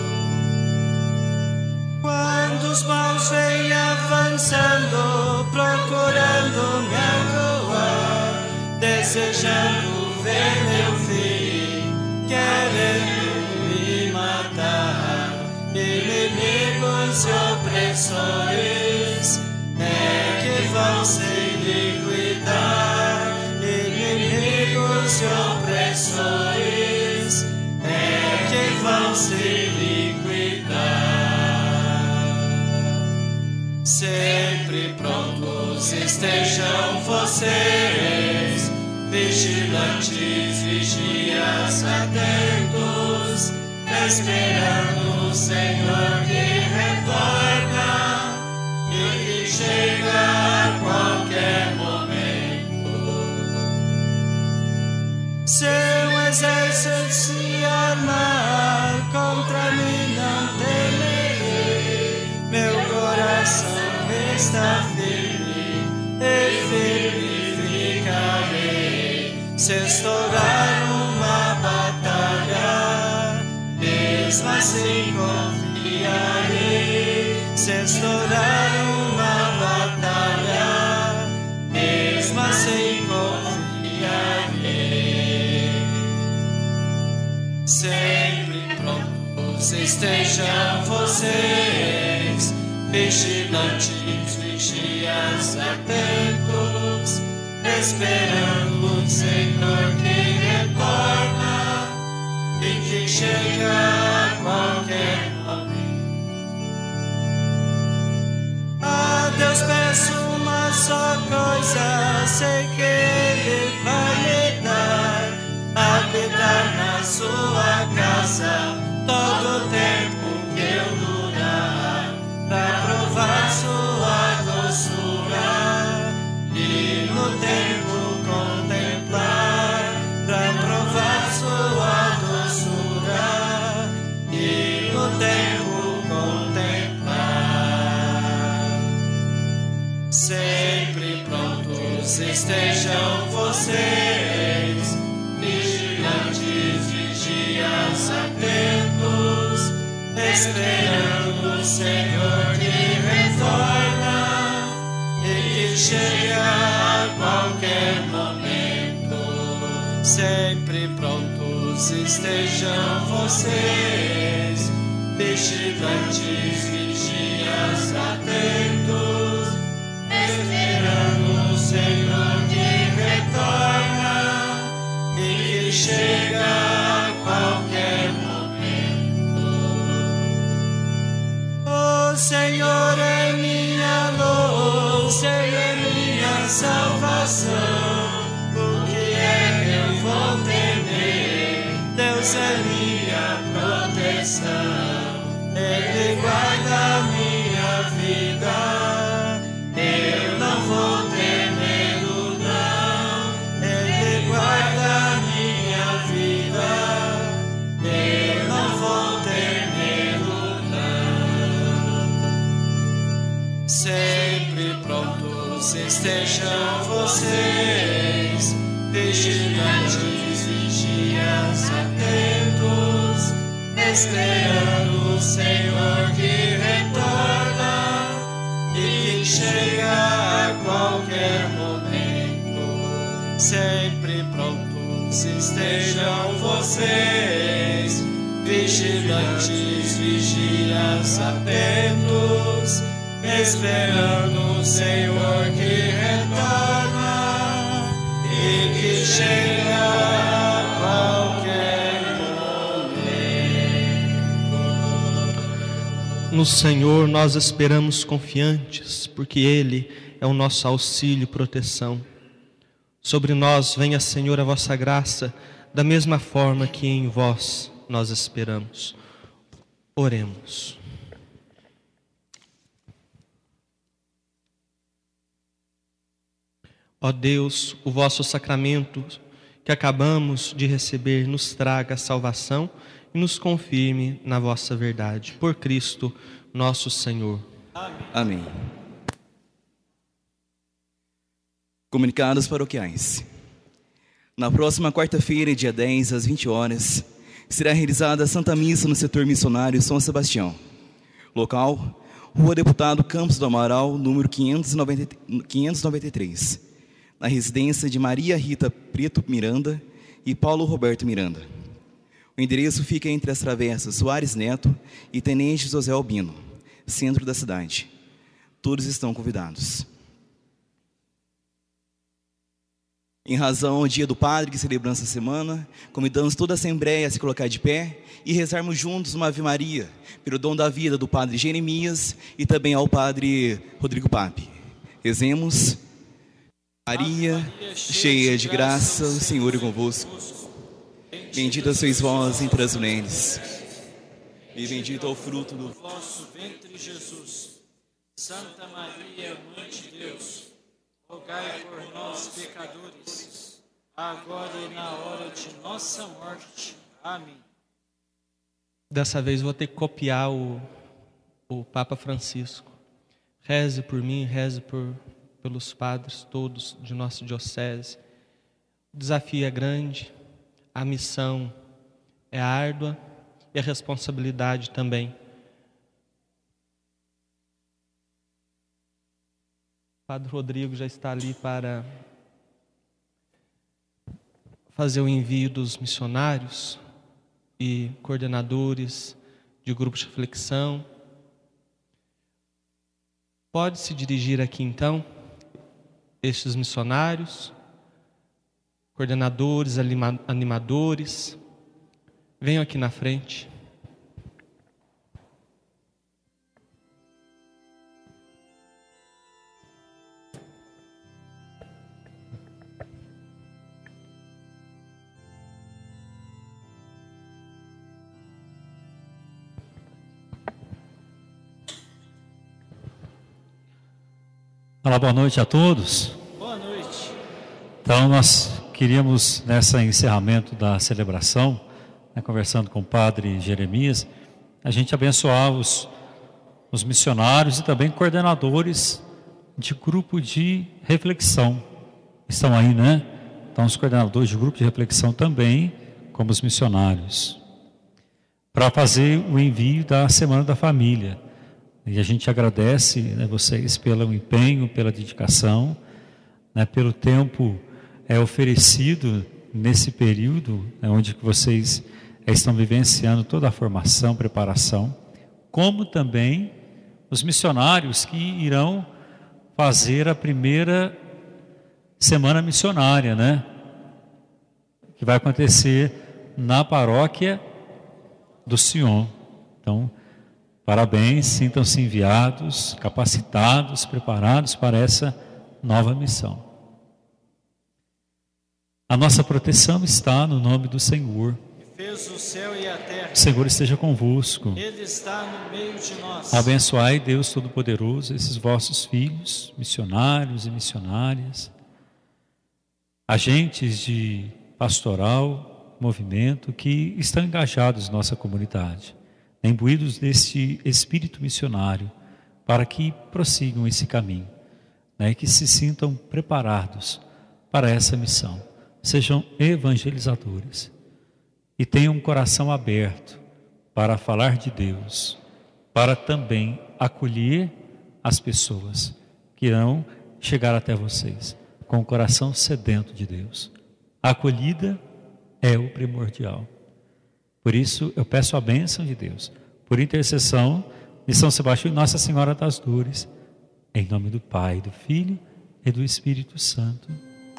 Quando os maus vêm avançando, procurando me acuar, desejando ver meu fim, querendo me matar, inimigos e opressores é que vão se liquidar. Inimigos e opressores é que vão se liquidar. Sempre prontos estejam vocês, vigilantes, vigias, atentos, esperando o Senhor que retorna e que chega a qualquer momento. Seu exército se armar, contra mim não temerei. Meu coração está firme e firme ficarei. Se estourar uma batalha, mesmo assim confiarei. Se estourar uma batalha, mesmo assim confiarei. Sempre prontos estejam vocês, vigilantes, vigias, atentos, esperando o Senhor que retorna e que chega a qualquer momento. A Deus peço uma só coisa, sei que Ele vai me dar, habitar na sua casa todo o tempo que eu durar, pra provar sua doçura e no tempo contemplar, pra provar sua doçura e no tempo contemplar. Sempre prontos estejam vocês, vigilantes, vigias, atentos, esperando o Senhor que retorna e que chega a qualquer momento. Sempre prontos estejam vocês, vigilantes, vigias, atentos, esperando o Senhor que retorna e que chega a qualquer momento. O Senhor é minha luz, Ele é minha salvação. O que é que eu vou temer? Deus é minha proteção. Ele guarda minha vida, eu não vou ter medo não. Ele guarda minha vida, eu não vou ter medo não. Sempre prontos estejam vocês, vigilantes, vigias, atentos, esperando o Senhor que retorna e que chega a qualquer momento. Sempre prontos estejam vocês, vigilantes, vigias, atentos, esperando o Senhor que retorna e que chega a qualquer momento. No Senhor nós esperamos confiantes, porque Ele é o nosso auxílio e proteção. Sobre nós venha, Senhor, a vossa graça, da mesma forma que em vós nós esperamos. Oremos. Ó Deus, o vosso sacramento que acabamos de receber nos traga a salvação e nos confirme na vossa verdade. Por Cristo nosso Senhor. Amém. Comunicados paroquiais. Na próxima quarta-feira, dia 10, às 20 horas, será realizada a Santa Missa no setor missionário São Sebastião. Local, Rua Deputado Campos do Amaral, número 593, na residência de Maria Rita Preto Miranda e Paulo Roberto Miranda. O endereço fica entre as travessas Soares Neto e Tenente José Albino, centro da cidade. Todos estão convidados. Em razão ao Dia do Padre que celebramos essa semana, convidamos toda a Assembleia a se colocar de pé e rezarmos juntos uma Ave Maria, pelo dom da vida do Padre Jeremias e também ao Padre Rodrigo Pape. Rezemos. Maria, cheia de graça, o Senhor é convosco. Bendita sois vós entre as mulheres, e bendito é o fruto do vosso ventre, Jesus. Santa Maria, Mãe de Deus, rogai por nós, pecadores, agora e na hora de nossa morte. Amém. Dessa vez vou ter que copiar o Papa Francisco. Reze por mim, reze pelos padres todos de nossa diocese. O desafio é grande, a missão é árdua e a responsabilidade também. O Padre Rodrigo já está ali para fazer o envio dos missionários e coordenadores de grupos de reflexão. Pode se dirigir aqui então, estes missionários, coordenadores, animadores, venham aqui na frente. Olá, boa noite a todos. Boa noite. Então, nós queríamos, nesse encerramento da celebração, conversando com o Padre Jeremias, a gente abençoar os missionários e também coordenadores de grupo de reflexão. Estão aí, né? Então, os coordenadores de grupo de reflexão também, como os missionários, para fazer o envio da Semana da Família. E a gente agradece, né, vocês pelo empenho, pela dedicação, né, pelo tempo oferecido nesse período, né, onde vocês estão vivenciando toda a formação, preparação, como também os missionários que irão fazer a primeira semana missionária, né, que vai acontecer na paróquia do Sion. Então, parabéns, sintam-se enviados, capacitados, preparados para essa nova missão. A nossa proteção está no nome do Senhor. Fez o céu e a terra. O Senhor esteja convosco. Ele está no meio de nós. Abençoai, Deus Todo-Poderoso, esses vossos filhos, missionários e missionárias, agentes de pastoral, movimento, que estão engajados em nossa comunidade, imbuídos deste espírito missionário, para que prossigam esse caminho, né, que se sintam preparados para essa missão, sejam evangelizadores e tenham um coração aberto para falar de Deus, para também acolher as pessoas que irão chegar até vocês com o coração sedento de Deus. A acolhida é o primordial. Por isso, eu peço a bênção de Deus, por intercessão de São Sebastião e Nossa Senhora das Dores, em nome do Pai, do Filho e do Espírito Santo.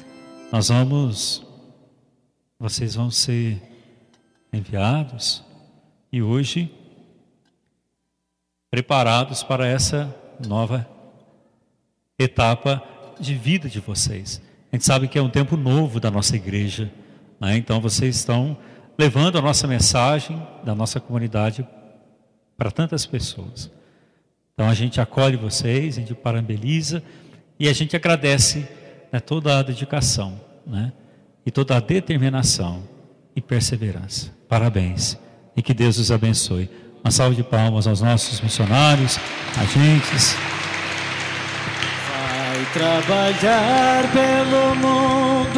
Vocês vão ser enviados e hoje preparados para essa nova etapa de vida de vocês. A gente sabe que é um tempo novo da nossa igreja, né? Então vocês estão levando a nossa mensagem da nossa comunidade para tantas pessoas. Então a gente acolhe vocês, a gente parabeniza e a gente agradece, né, toda a dedicação, né, e toda a determinação e perseverança. Parabéns e que Deus os abençoe. Uma salva de palmas aos nossos missionários, agentes. Vai trabalhar pelo mundo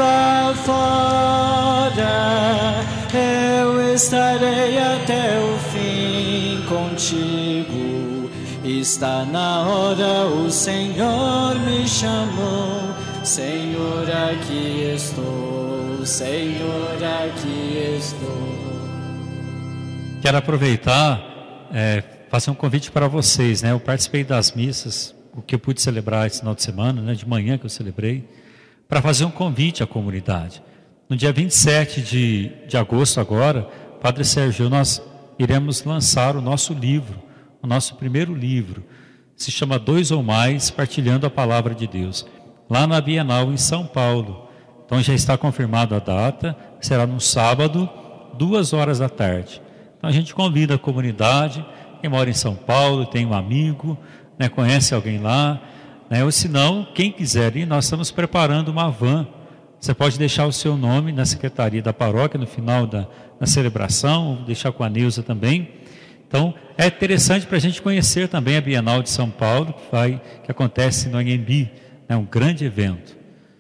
afora, eu estarei até o fim contigo. Está na hora, o Senhor me chamou. Senhor, aqui estou. Senhor, aqui estou. Quero aproveitar, fazer um convite para vocês, né? Eu participei das missas, o que eu pude celebrar esse final de semana, né? De manhã que eu celebrei, para fazer um convite à comunidade. No dia 27 de agosto agora, Padre Sérgio, nós iremos lançar o nosso livro, o nosso primeiro livro. Se chama 2 ou Mais, Partilhando a Palavra de Deus, lá na Bienal em São Paulo. Então já está confirmada a data, será no sábado, 14h. Então a gente convida a comunidade, quem mora em São Paulo, tem um amigo, né, conhece alguém lá, né, ou se não, quem quiser ir, nós estamos preparando uma van. Você pode deixar o seu nome na secretaria da paróquia no final da celebração, deixar com a Neuza também. Então é interessante para a gente conhecer também a Bienal de São Paulo, que acontece no Anhembi, é um grande evento.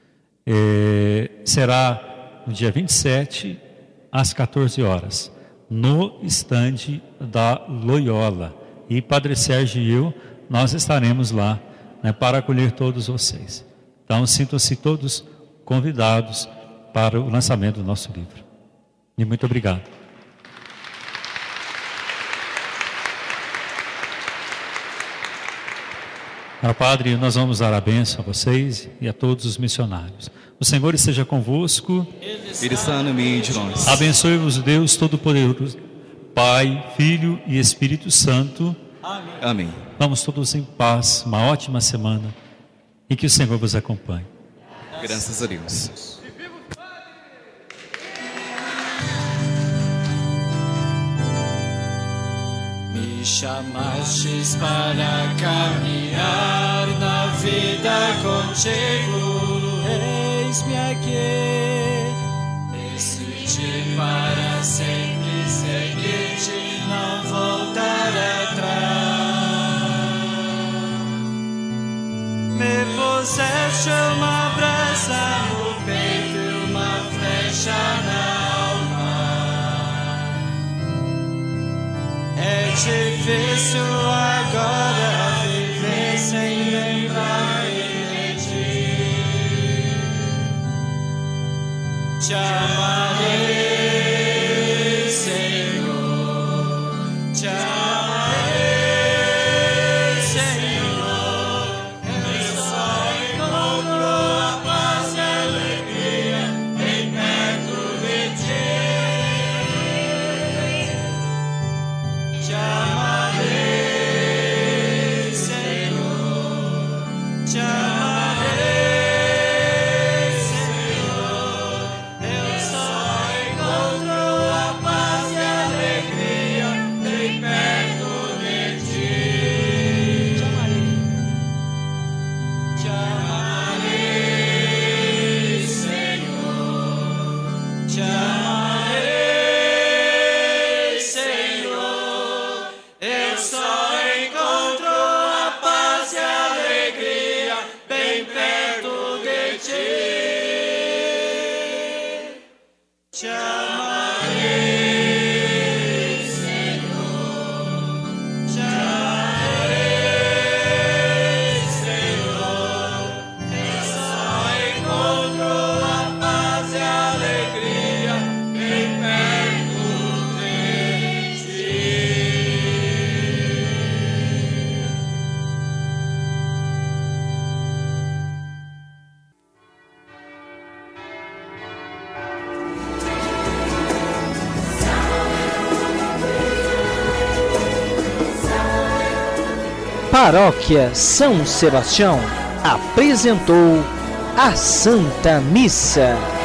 Será no dia 27 às 14h, no estande da Loyola. E Padre Sérgio e eu, nós estaremos lá, né, para acolher todos vocês. Então sintam-se todos convidados para o lançamento do nosso livro. E muito obrigado. Meu Padre, nós vamos dar a bênção a vocês e a todos os missionários. O Senhor esteja convosco. Ele está no meio de nós. Abençoe-vos Deus Todo-Poderoso, Pai, Filho e Espírito Santo. Amém. Amém. Vamos todos em paz, uma ótima semana e que o Senhor vos acompanhe. Graças a Deus. Me chamastes para caminhar na vida contigo. Eis-me aqui. Decidi para sempre seguir-te, não voltar atrás. Me puseste uma brasa no peito e uma flecha na alma. É difícil agora viver sem lembrar-me de ti. Te amarei, Senhor. Te amarei, Senhor. Eu só encontro a paz e a alegria bem perto de ti. Te amarei, Senhor. Te amarei, Senhor. Eu só encontro a paz e a alegria bem perto de ti. Te amarei. Te amarei, Senhor. Te amarei, Senhor. Eu só encontro a paz e a alegria bem perto de ti. Te amarei, Senhor. Te amarei, Senhor. Eu só encontro a paz e a alegria bem perto de ti. Paróquia São Sebastião. apresentou a Santa Missa.